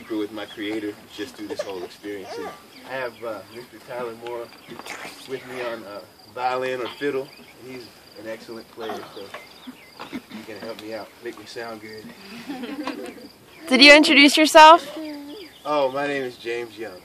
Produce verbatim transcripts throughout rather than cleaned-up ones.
deeper with my creator just through this whole experience. And I have uh, Mister Tyler Moore with me on uh, violin or fiddle. He's an excellent player, so he can help me out, make me sound good. Did you introduce yourself? Oh, my name is James Young.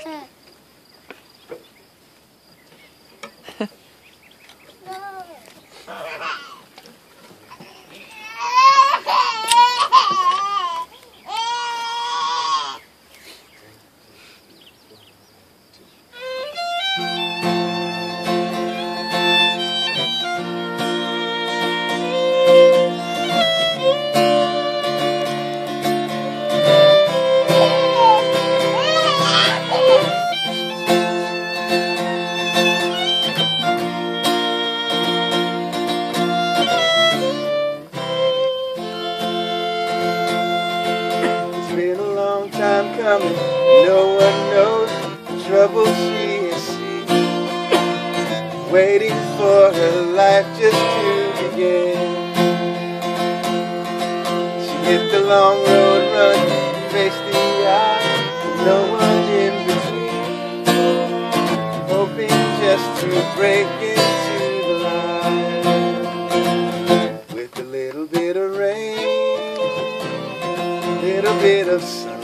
Time coming, no one knows the trouble she has seen, waiting for her life just to begin. She hit the long road, run, face the odds, no one in between, hoping just to break into the light. With a little bit of rain, a little bit of sun,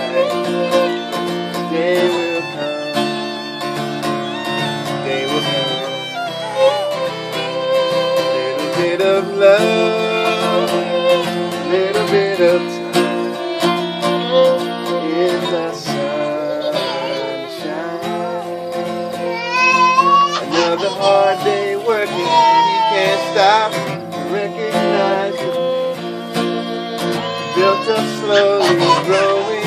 day will come, day will come. Little bit of love, little bit of time in the sunshine. Another hard day working, he can't stop to recognize it. Built up slowly, growing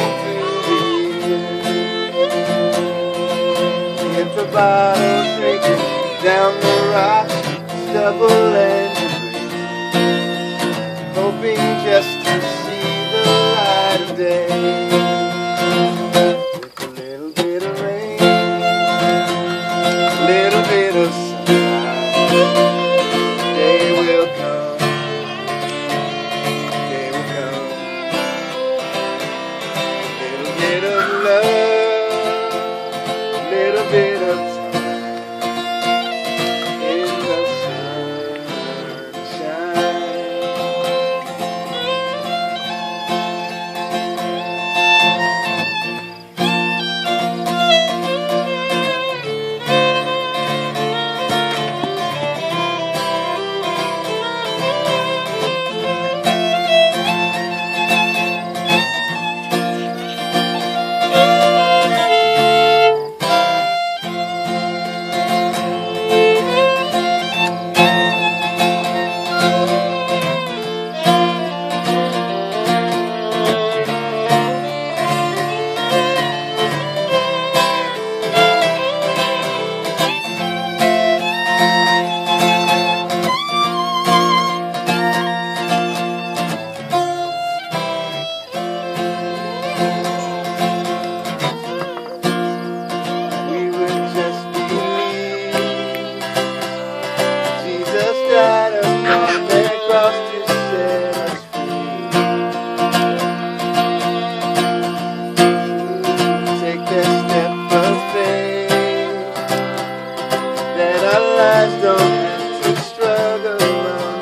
the bottle, drinking down the rocks, stubble and debris, hoping just to see the light of day. With a little bit of rain, a little bit of sunlight, day will come, day will come. A little bit of love, a little bit of time. Don't have to struggle on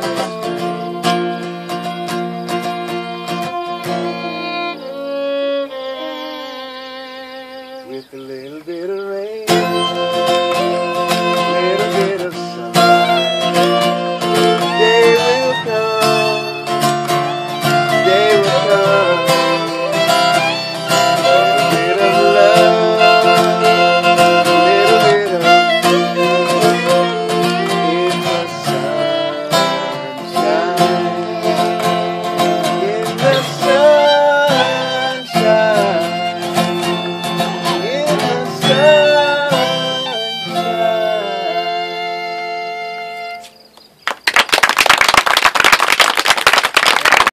this way. With a little bit of